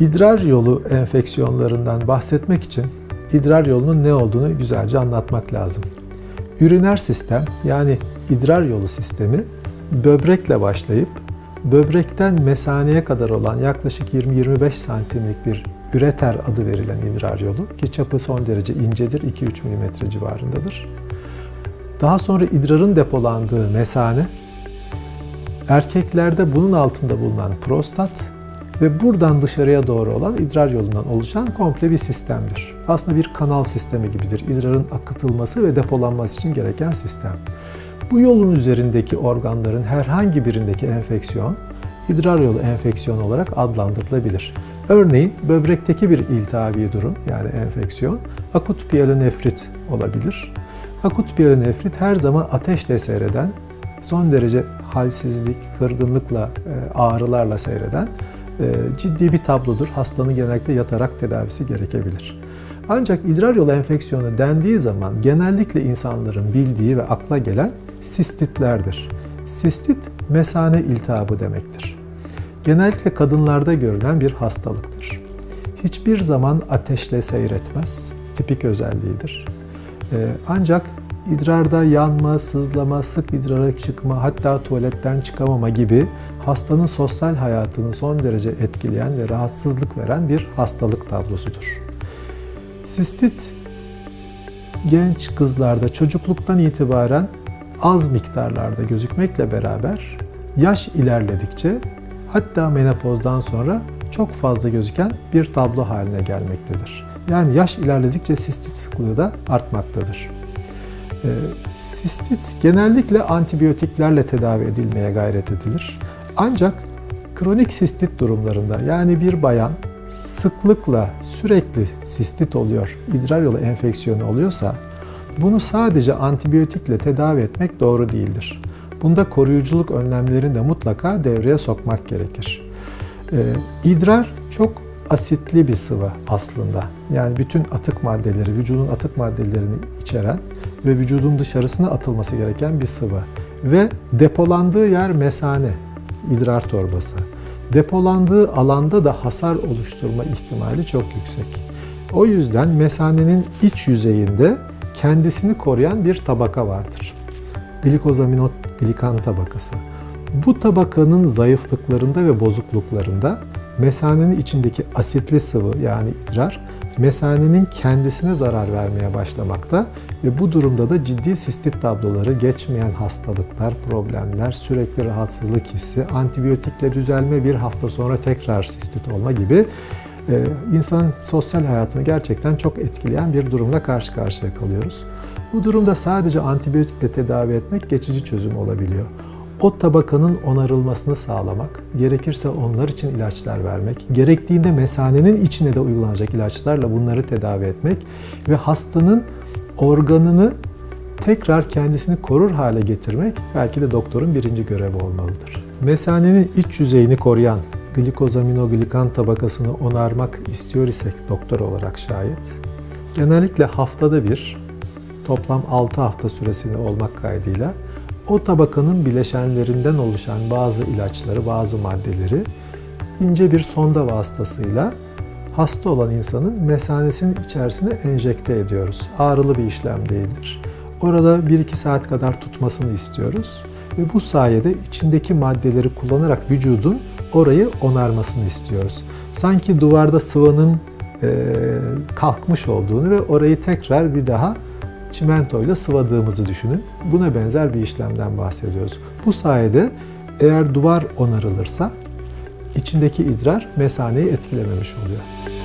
İdrar yolu enfeksiyonlarından bahsetmek için idrar yolunun ne olduğunu güzelce anlatmak lazım. Üriner sistem, yani idrar yolu sistemi böbrekle başlayıp böbrekten mesaneye kadar olan yaklaşık 20-25 santimlik bir üreter adı verilen idrar yolu, ki çapı son derece incedir, 2-3 mm civarındadır. Daha sonra idrarın depolandığı mesane, erkeklerde bunun altında bulunan prostat ve buradan dışarıya doğru olan idrar yolundan oluşan komple bir sistemdir. Aslında bir kanal sistemi gibidir. İdrarın akıtılması ve depolanması için gereken sistem. Bu yolun üzerindeki organların herhangi birindeki enfeksiyon, idrar yolu enfeksiyonu olarak adlandırılabilir. Örneğin böbrekteki bir iltihabi durum, yani enfeksiyon, akut piyelonefrit olabilir. Akut piyelonefrit her zaman ateşle seyreden, son derece halsizlik, kırgınlıkla, ağrılarla seyreden ciddi bir tablodur. Hastanın genellikle yatarak tedavisi gerekebilir. Ancak idrar yolu enfeksiyonu dendiği zaman genellikle insanların bildiği ve akla gelen sistitlerdir. Sistit, mesane iltihabı demektir. Genellikle kadınlarda görülen bir hastalıktır. Hiçbir zaman ateşle seyretmez, tipik özelliğidir. Ancak idrarda yanma, sızlama, sık idrara çıkma, hatta tuvaletten çıkamama gibi hastanın sosyal hayatını son derece etkileyen ve rahatsızlık veren bir hastalık tablosudur. Sistit, genç kızlarda çocukluktan itibaren az miktarlarda gözükmekle beraber yaş ilerledikçe, hatta menopozdan sonra çok fazla gözüken bir tablo haline gelmektedir. Yani yaş ilerledikçe sistit sıklığı da artmaktadır. Sistit genellikle antibiyotiklerle tedavi edilmeye gayret edilir. Ancak kronik sistit durumlarında, yani bir bayan sıklıkla sürekli sistit oluyor, idrar yolu enfeksiyonu oluyorsa, bunu sadece antibiyotikle tedavi etmek doğru değildir. Bunda koruyuculuk önlemlerini de mutlaka devreye sokmak gerekir. İdrar çok asitli bir sıvı aslında. Yani bütün atık maddeleri, vücudun atık maddelerini içeren ve vücudun dışarısına atılması gereken bir sıvı. Ve depolandığı yer mesane, idrar torbası. Depolandığı alanda da hasar oluşturma ihtimali çok yüksek. O yüzden mesanenin iç yüzeyinde kendisini koruyan bir tabaka vardır. Glikosaminoglikan tabakası. Bu tabakanın zayıflıklarında ve bozukluklarında mesanenin içindeki asitli sıvı, yani idrar, mesanenin kendisine zarar vermeye başlamakta ve bu durumda da ciddi sistit tabloları, geçmeyen hastalıklar, problemler, sürekli rahatsızlık hissi, antibiyotikle düzelme, bir hafta sonra tekrar sistit olma gibi insanın sosyal hayatını gerçekten çok etkileyen bir durumla karşı karşıya kalıyoruz. Bu durumda sadece antibiyotikle tedavi etmek geçici çözüm olabiliyor. O tabakanın onarılmasını sağlamak, gerekirse onlar için ilaçlar vermek, gerektiğinde mesanenin içine de uygulanacak ilaçlarla bunları tedavi etmek ve hastanın organını tekrar kendisini korur hale getirmek belki de doktorun birinci görevi olmalıdır. Mesanenin iç yüzeyini koruyan glikosaminoglikan tabakasını onarmak istiyor isek doktor olarak şayet, genellikle haftada bir, toplam 6 hafta süresinde olmak kaydıyla o tabakanın bileşenlerinden oluşan bazı ilaçları, bazı maddeleri ince bir sonda vasıtasıyla hasta olan insanın mesanesinin içerisine enjekte ediyoruz. Ağrılı bir işlem değildir. Orada 1-2 saat kadar tutmasını istiyoruz ve bu sayede içindeki maddeleri kullanarak vücudun orayı onarmasını istiyoruz. Sanki duvarda sıvanın kalkmış olduğunu ve orayı tekrar bir daha çimentoyla sıvadığımızı düşünün. Buna benzer bir işlemden bahsediyoruz. Bu sayede eğer duvar onarılırsa içindeki idrar mesaneyi etkilememiş oluyor.